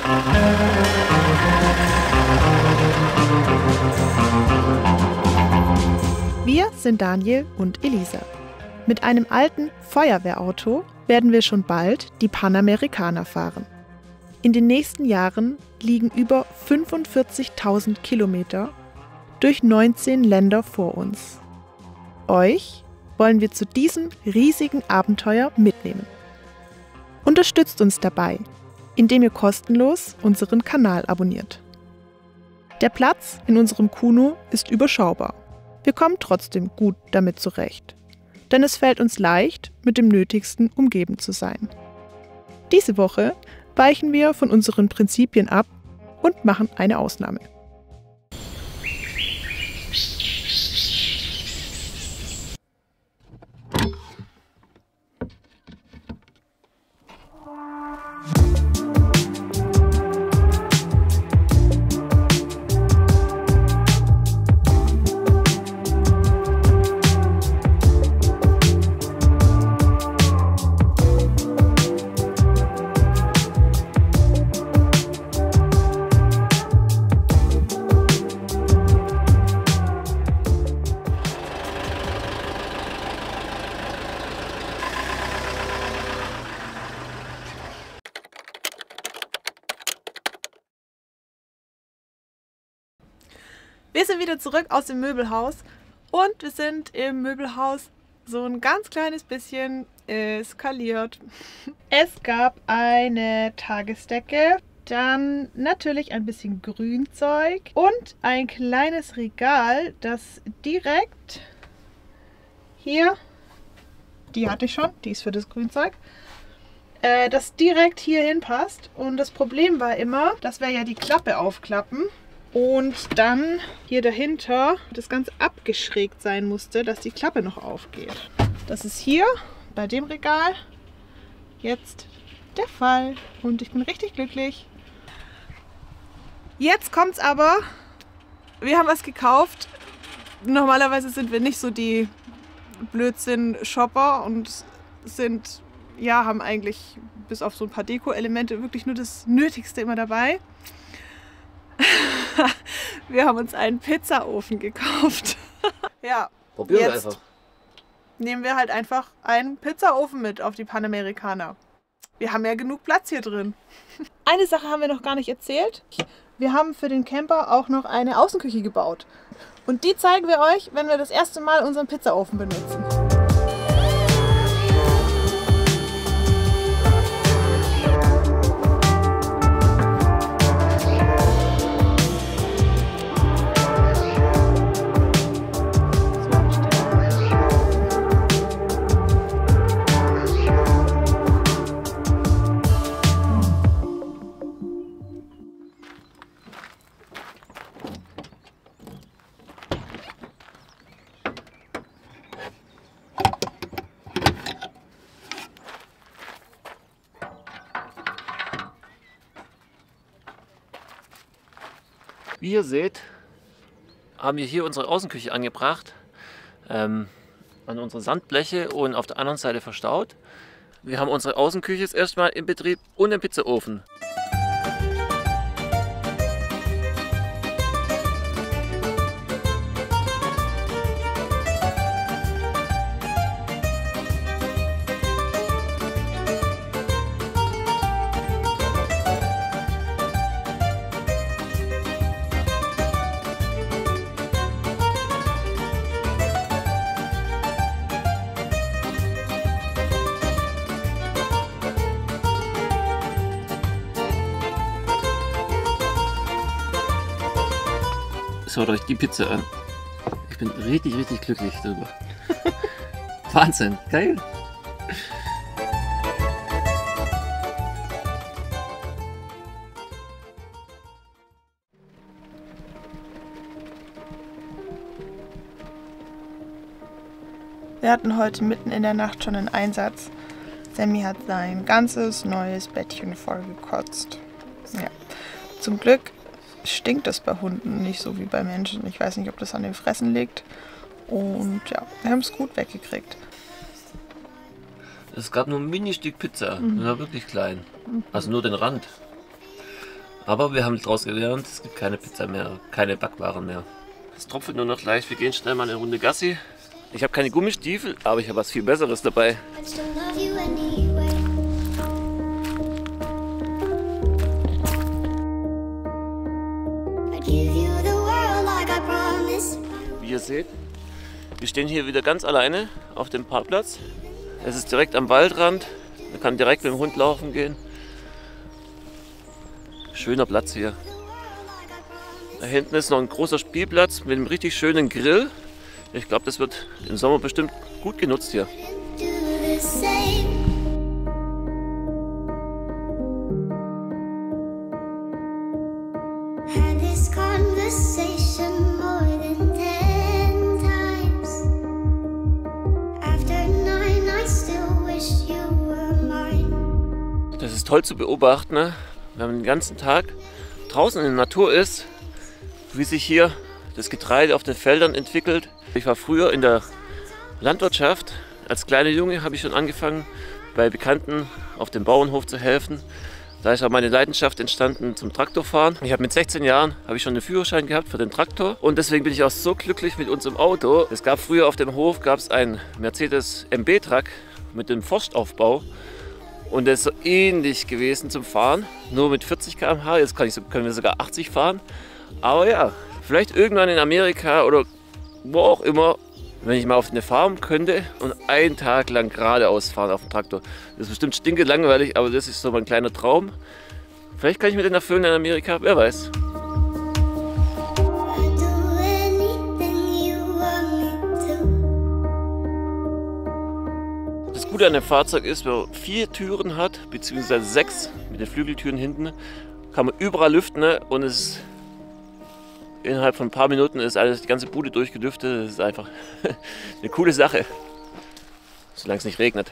Wir sind Daniel und Elisa. Mit einem alten Feuerwehrauto werden wir schon bald die Panamericana fahren. In den nächsten Jahren liegen über 45.000 Kilometer durch 19 Länder vor uns. Euch wollen wir zu diesem riesigen Abenteuer mitnehmen. Unterstützt uns dabei, indem ihr kostenlos unseren Kanal abonniert. Der Platz in unserem Kuno ist überschaubar. Wir kommen trotzdem gut damit zurecht, denn es fällt uns leicht, mit dem Nötigsten umgeben zu sein. Diese Woche weichen wir von unseren Prinzipien ab und machen eine Ausnahme. Wir sind wieder zurück aus dem Möbelhaus und wir sind im Möbelhaus so ein ganz kleines bisschen eskaliert. Es gab eine Tagesdecke, dann natürlich ein bisschen Grünzeug und ein kleines Regal, das direkt hier, die hatte ich schon, die ist für das Grünzeug, das direkt hier hinpasst. Und das Problem war immer, dass wir ja die Klappe aufklappen. Und dann hier dahinter das Ganze abgeschrägt sein musste, dass die Klappe noch aufgeht. Das ist hier bei dem Regal jetzt der Fall und ich bin richtig glücklich. Jetzt kommt's aber, wir haben was gekauft. Normalerweise sind wir nicht so die Blödsinn-Shopper und sind, ja, haben eigentlich bis auf so ein paar Deko-Elemente wirklich nur das Nötigste immer dabei. Wir haben uns einen Pizzaofen gekauft. Ja, probieren wir einfach. Nehmen wir halt einfach einen Pizzaofen mit auf die Panamericana. Wir haben ja genug Platz hier drin. Eine Sache haben wir noch gar nicht erzählt. Wir haben für den Camper auch noch eine Außenküche gebaut. Und die zeigen wir euch, wenn wir das erste Mal unseren Pizzaofen benutzen. Wie ihr seht, haben wir hier unsere Außenküche angebracht, an unsere Sandbleche und auf der anderen Seite verstaut. Wir haben unsere Außenküche jetzt erstmal in Betrieb und den Pizzaofen. Schaut euch die Pizza an. Ich bin richtig, richtig glücklich darüber. Wahnsinn, geil! Wir hatten heute mitten in der Nacht schon einen Einsatz. Sammy hat sein ganzes neues Bettchen voll gekotzt. Ja. Zum Glück stinkt es bei Hunden nicht so wie bei Menschen. Ich weiß nicht, ob das an dem Fressen liegt. Und ja, wir haben es gut weggekriegt. Es gab nur ein Mini-Stück Pizza. Das war wirklich klein. Also nur den Rand. Aber wir haben daraus gelernt, es gibt keine Pizza mehr, keine Backwaren mehr. Es tropft nur noch leicht, wir gehen schnell mal eine Runde Gassi. Ich habe keine Gummistiefel, aber ich habe was viel Besseres dabei. Wie ihr seht, wir stehen hier wieder ganz alleine auf dem Parkplatz. Es ist direkt am Waldrand, man kann direkt mit dem Hund laufen gehen. Schöner Platz hier. Da hinten ist noch ein großer Spielplatz mit einem richtig schönen Grill. Ich glaube, das wird im Sommer bestimmt gut genutzt hier. Das ist toll zu beobachten, ne? Wenn man den ganzen Tag draußen in der Natur ist, wie sich hier das Getreide auf den Feldern entwickelt. Ich war früher in der Landwirtschaft. Als kleiner Junge habe ich schon angefangen, bei Bekannten auf dem Bauernhof zu helfen. Da ist auch meine Leidenschaft entstanden zum Traktorfahren. Ich habe mit 16 Jahren schon einen Führerschein gehabt für den Traktor und deswegen bin ich auch so glücklich mit unserem Auto. Es gab früher auf dem Hof einen Mercedes MB-Truck mit dem Forstaufbau und der ist so ähnlich gewesen zum Fahren, nur mit 40 km/h. Jetzt können wir sogar 80 fahren. Aber ja, vielleicht irgendwann in Amerika oder wo auch immer, wenn ich mal auf eine Farm könnte und einen Tag lang geradeaus fahren auf dem Traktor. Das ist bestimmt stinkelangweilig, aber das ist so mein kleiner Traum. Vielleicht kann ich mir den erfüllen in Amerika, wer weiß. Das Gute an dem Fahrzeug ist, wenn man 4 Türen hat, beziehungsweise 6 mit den Flügeltüren hinten, kann man überall lüften, ne? Und es ist innerhalb von ein paar Minuten ist die ganze Bude durchgelüftet. Das ist einfach eine coole Sache, solange es nicht regnet.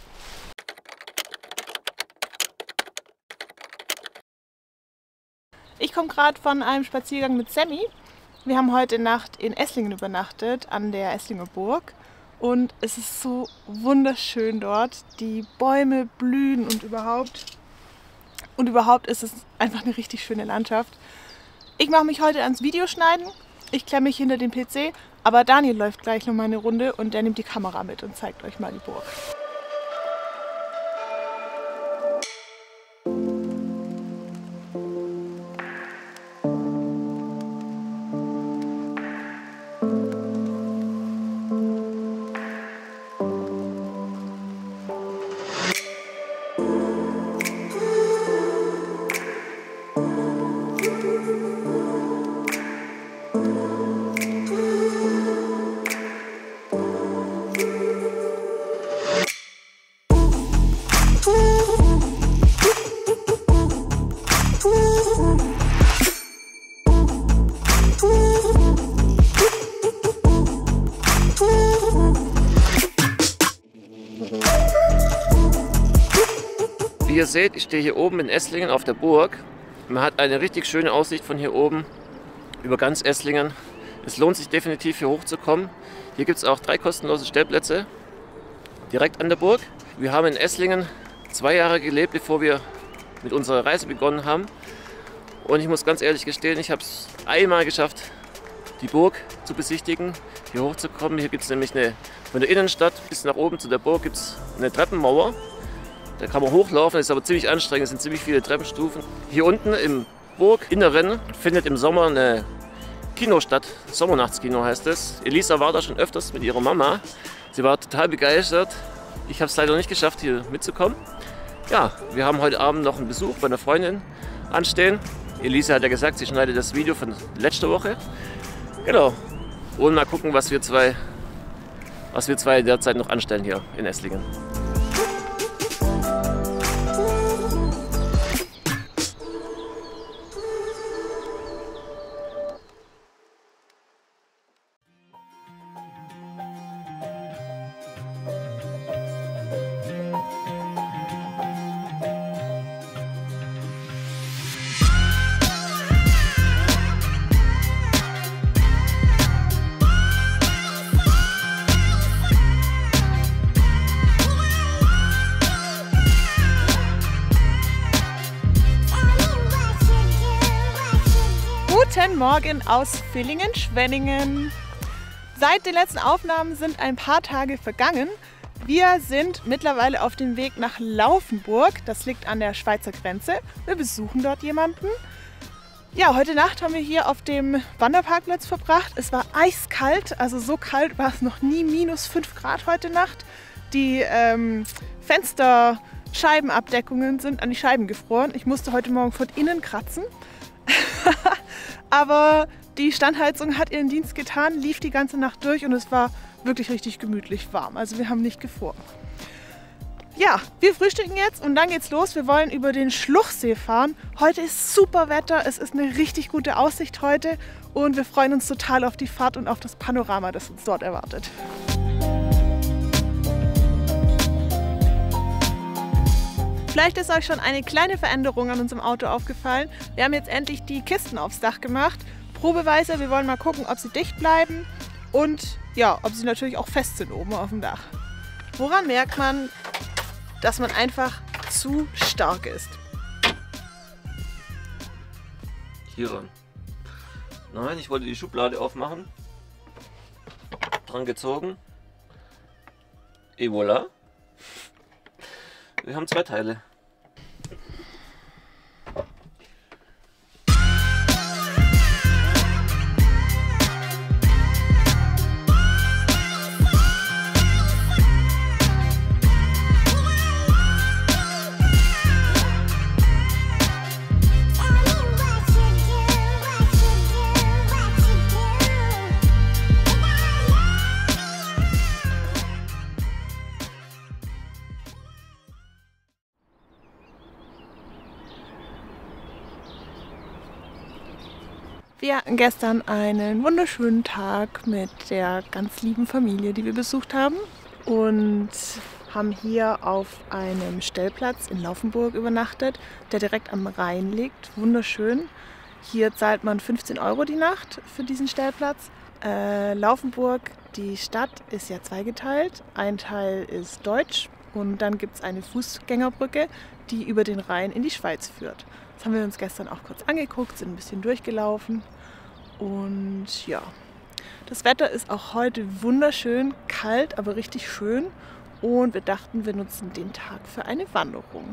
Ich komme gerade von einem Spaziergang mit Sammy. Wir haben heute Nacht in Esslingen übernachtet, an der Esslinger Burg. Und es ist so wunderschön dort. Die Bäume blühen und überhaupt ist es einfach eine richtig schöne Landschaft. Ich mache mich heute ans Videoschneiden, ich klemme mich hinter den PC, aber Daniel läuft gleich noch mal eine Runde und der nimmt die Kamera mit und zeigt euch mal die Burg. Wie ihr seht, ich stehe hier oben in Esslingen auf der Burg. Man hat eine richtig schöne Aussicht von hier oben über ganz Esslingen. Es lohnt sich definitiv hier hochzukommen. Hier gibt es auch 3 kostenlose Stellplätze direkt an der Burg. Wir haben in Esslingen 2 Jahre gelebt, bevor wir mit unserer Reise begonnen haben. Und ich muss ganz ehrlich gestehen, ich habe es einmal geschafft, die Burg zu besichtigen, hier hochzukommen. Hier gibt es nämlich von der Innenstadt bis nach oben zu der Burg gibt es eine Treppenmauer. Da kann man hochlaufen, ist aber ziemlich anstrengend, es sind ziemlich viele Treppenstufen. Hier unten im Burginneren findet im Sommer eine Kino statt, Sommernachtskino heißt es. Elisa war da schon öfters mit ihrer Mama. Sie war total begeistert. Ich habe es leider nicht geschafft, hier mitzukommen. Ja, wir haben heute Abend noch einen Besuch bei einer Freundin anstehen. Elisa hat ja gesagt, sie schneidet das Video von letzter Woche. Genau. Und mal gucken, was wir zwei derzeit noch anstellen hier in Esslingen. Guten Morgen aus Villingen-Schwenningen. Seit den letzten Aufnahmen sind ein paar Tage vergangen. Wir sind mittlerweile auf dem Weg nach Laufenburg. Das liegt an der Schweizer Grenze. Wir besuchen dort jemanden. Ja, heute Nacht haben wir hier auf dem Wanderparkplatz verbracht. Es war eiskalt, also so kalt war es noch nie, -5 Grad heute Nacht. Die Fensterscheibenabdeckungen sind an die Scheiben gefroren. Ich musste heute Morgen von innen kratzen. Aber die Standheizung hat ihren Dienst getan, lief die ganze Nacht durch und es war wirklich richtig gemütlich warm. Also wir haben nicht gefroren. Ja, wir frühstücken jetzt und dann geht's los. Wir wollen über den Schluchsee fahren. Heute ist super Wetter, es ist eine richtig gute Aussicht heute und wir freuen uns total auf die Fahrt und auf das Panorama, das uns dort erwartet. Vielleicht ist euch schon eine kleine Veränderung an unserem Auto aufgefallen. Wir haben jetzt endlich die Kisten aufs Dach gemacht. Probeweise, wir wollen mal gucken, ob sie dicht bleiben und ja, ob sie natürlich auch fest sind oben auf dem Dach. Woran merkt man, dass man einfach zu stark ist? Hieran. Nein, ich wollte die Schublade aufmachen. Dran gezogen. Et voilà. Wir haben 2 Teile. Wir hatten gestern einen wunderschönen Tag mit der ganz lieben Familie, die wir besucht haben und haben hier auf einem Stellplatz in Laufenburg übernachtet, der direkt am Rhein liegt. Wunderschön. Hier zahlt man 15 € die Nacht für diesen Stellplatz. Laufenburg, die Stadt, ist ja zweigeteilt. Ein Teil ist deutsch und dann gibt es eine Fußgängerbrücke, die über den Rhein in die Schweiz führt. Das haben wir uns gestern auch kurz angeguckt, sind ein bisschen durchgelaufen und ja, das Wetter ist auch heute wunderschön, kalt, aber richtig schön und wir dachten, wir nutzen den Tag für eine Wanderung.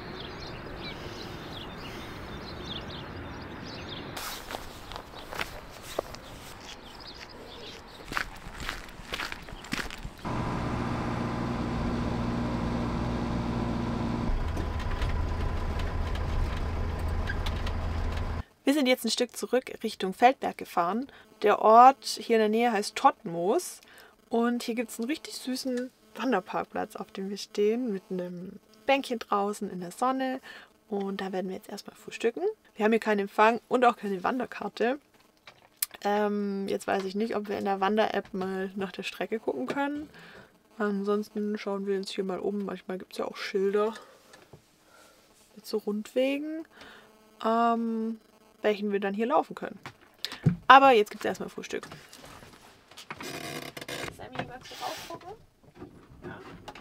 Wir sind jetzt ein Stück zurück Richtung Feldberg gefahren. Der Ort hier in der Nähe heißt Todtmoos und hier gibt es einen richtig süßen Wanderparkplatz, auf dem wir stehen, mit einem Bänkchen draußen in der Sonne und da werden wir jetzt erstmal frühstücken. Wir haben hier keinen Empfang und auch keine Wanderkarte. Jetzt weiß ich nicht, ob wir in der Wander-App mal nach der Strecke gucken können. Ansonsten schauen wir uns hier mal um. Manchmal gibt es ja auch Schilder mit so Rundwegen. Welchen wir dann hier laufen können. Aber jetzt gibt es erstmal Frühstück. Sammy, magst du rausgucken? Ja.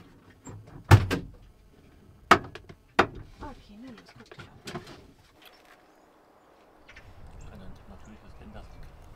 Okay, ne, das guckt ja. Natürlich, was denn das?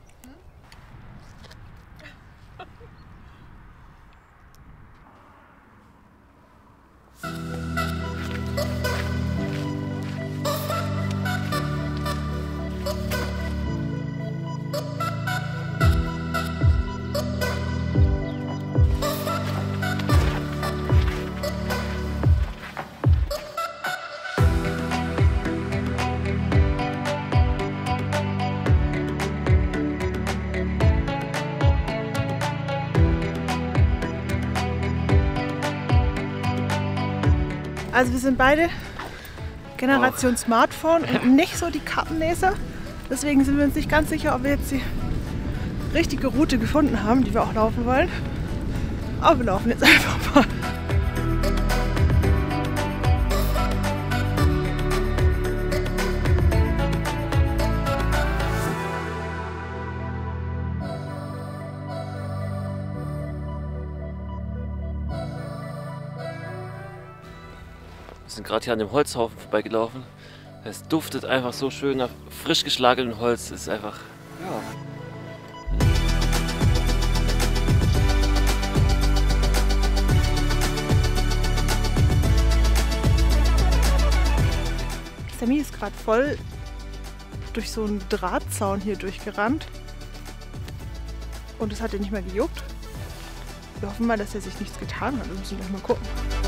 Also wir sind beide Generation Smartphone und nicht so die Kartenleser. Deswegen sind wir uns nicht ganz sicher, ob wir jetzt die richtige Route gefunden haben, die wir auch laufen wollen. Aber wir laufen jetzt einfach mal. Wir sind gerade hier an dem Holzhaufen vorbeigelaufen. Es duftet einfach so schön nach frisch geschlagenem Holz. Es ist einfach, ja. Sammy ist gerade voll durch so einen Drahtzaun hier durchgerannt. Und es hat ihn nicht mehr gejuckt. Wir hoffen mal, dass er sich nichts getan hat. Wir müssen gleich mal gucken.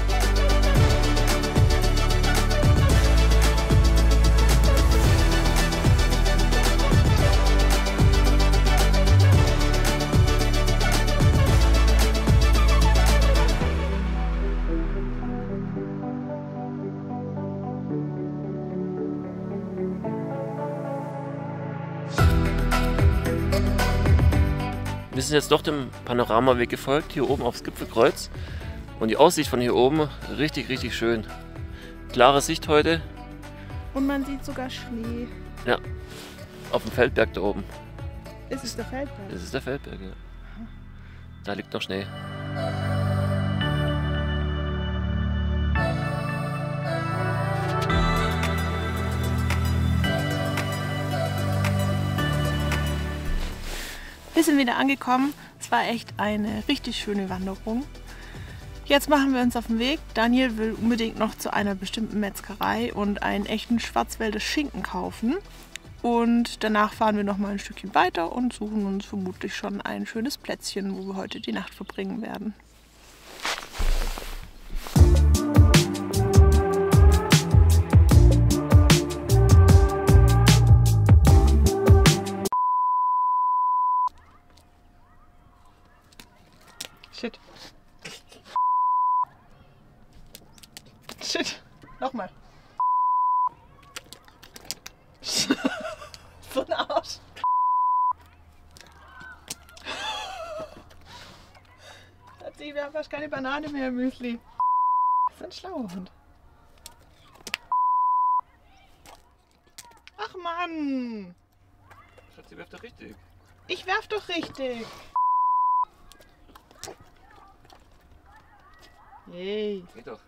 Wir sind jetzt doch dem Panoramaweg gefolgt, hier oben aufs Gipfelkreuz. Und die Aussicht von hier oben richtig, richtig schön. Klare Sicht heute. Und man sieht sogar Schnee. Ja, auf dem Feldberg da oben. Ist es der Feldberg? Das ist der Feldberg, ja. Da liegt noch Schnee. Wir sind wieder angekommen. Es war echt eine richtig schöne Wanderung. Jetzt machen wir uns auf den Weg. Daniel will unbedingt noch zu einer bestimmten Metzgerei und einen echten Schwarzwälder Schinken kaufen. Und danach fahren wir noch mal ein Stückchen weiter und suchen uns vermutlich schon ein schönes Plätzchen, wo wir heute die Nacht verbringen werden. Shit. Shit. Nochmal. So ein Arsch. Wir haben fast keine Banane mehr im Müsli. Das ist ein schlauer Hund. Ach Mann. Schatzi, werft doch richtig. Ich werf doch richtig. Yay. Geht doch.